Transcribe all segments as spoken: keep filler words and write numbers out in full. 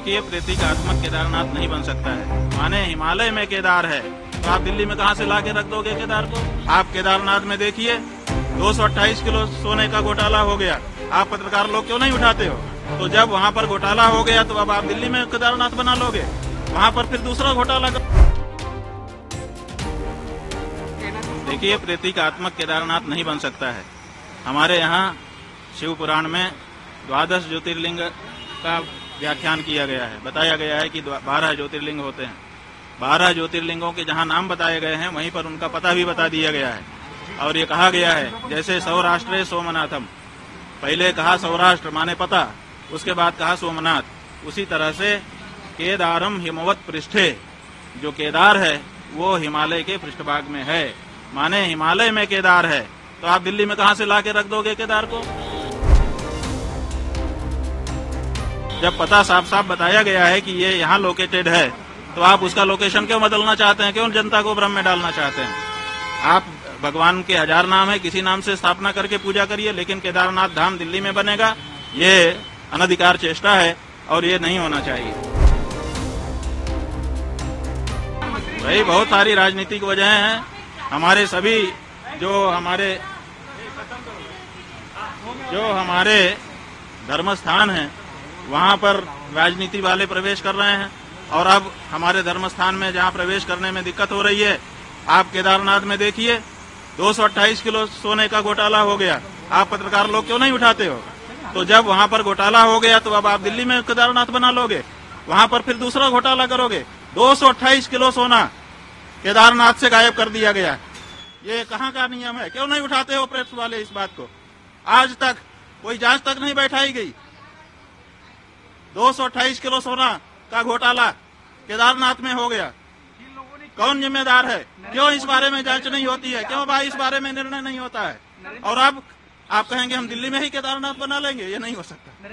देखिए, प्रतीकात्मक केदारनाथ नहीं बन सकता है। माने हिमालय में केदार है तो आप दिल्ली में कहाँ से ला के रख दोगे केदार को? आप केदारनाथ में देखिए दो सौ अट्ठाईस किलो सोने का घोटाला हो गया। आप पत्रकार लोग क्यों नहीं उठाते हो? तो जब वहाँ पर घोटाला हो गया तो अब आप दिल्ली में केदारनाथ बना लोगे, वहाँ पर फिर दूसरा घोटाला कर... देखिए, प्रतीकात्मक केदारनाथ नहीं बन सकता है। हमारे यहाँ शिव पुराण में द्वादश ज्योतिर्लिंग का व्याख्यान किया गया है। बताया गया है कि बारह ज्योतिर्लिंग होते हैं। बारह ज्योतिर्लिंगों के जहाँ नाम बताए गए हैं वहीं पर उनका पता भी बता दिया गया है। और ये कहा गया है जैसे सौराष्ट्र सोमनाथम, पहले कहा सौराष्ट्र माने पता, उसके बाद कहा सोमनाथ, उसी तरह से केदारम हिमवत पृष्ठे, जो केदार है वो हिमालय के पृष्ठभाग में है। माने हिमालय में केदार है तो आप दिल्ली में कहाँ से ला के रख दोगे केदार को? जब पता साफ साफ बताया गया है कि ये यहाँ लोकेटेड है तो आप उसका लोकेशन क्यों बदलना चाहते हैं? क्यों जनता को भ्रम में डालना चाहते हैं? आप भगवान के हजार नाम है, किसी नाम से स्थापना करके पूजा करिए, लेकिन केदारनाथ धाम दिल्ली में बनेगा, ये अनधिकार चेष्टा है और ये नहीं होना चाहिए। भाई बहुत सारी राजनीतिक वजह हैं। हमारे सभी जो हमारे जो हमारे धर्म स्थान हैं वहाँ पर राजनीति वाले प्रवेश कर रहे हैं और अब हमारे धर्म स्थान में जहाँ प्रवेश करने में दिक्कत हो रही है, आप केदारनाथ में देखिए दो सौ अट्ठाईस किलो सोने का घोटाला हो गया। आप पत्रकार लोग क्यों नहीं उठाते हो? तो जब वहाँ पर घोटाला हो गया तो अब आप दिल्ली में केदारनाथ बना लोगे, वहाँ पर फिर दूसरा घोटाला करोगे। दो सौ अट्ठाईस किलो सोना केदारनाथ से गायब कर दिया गया। ये कहाँ का नियम है? क्यों नहीं उठाते हो प्रेस वाले इस बात को? आज तक कोई जांच तक नहीं बैठाई गई। दो सौ अट्ठाईस किलो सोना का घोटाला केदारनाथ में हो गया। कौन जिम्मेदार है? क्यों इस बारे में जांच नहीं होती है? क्यों भाई इस बारे में निर्णय नहीं होता है? और अब आप कहेंगे हम दिल्ली में ही केदारनाथ बना लेंगे, ये नहीं हो सकता।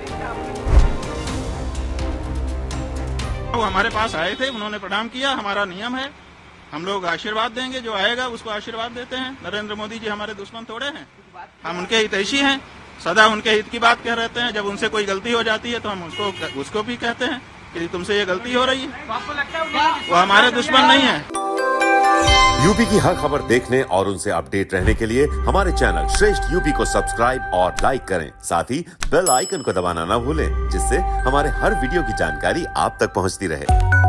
वो हमारे पास आए थे, उन्होंने प्रणाम किया, हमारा नियम है, हम लोग आशीर्वाद देंगे, जो आएगा उसको आशीर्वाद देते हैं। नरेंद्र मोदी जी हमारे दुश्मन थोड़े हैं, हम उनके हितैषी हैं, सदा उनके हित की बात कह रहते हैं। जब उनसे कोई गलती हो जाती है तो हम उसको उसको भी कहते हैं कि तुमसे ये गलती हो रही है। वो हमारे दुश्मन नहीं है। यूपी की हर खबर देखने और उनसे अपडेट रहने के लिए हमारे चैनल श्रेष्ठ यूपी को सब्सक्राइब और लाइक करें। साथ ही बेल आइकन को दबाना ना भूलें, जिससे हमारे हर वीडियो की जानकारी आप तक पहुंचती रहे।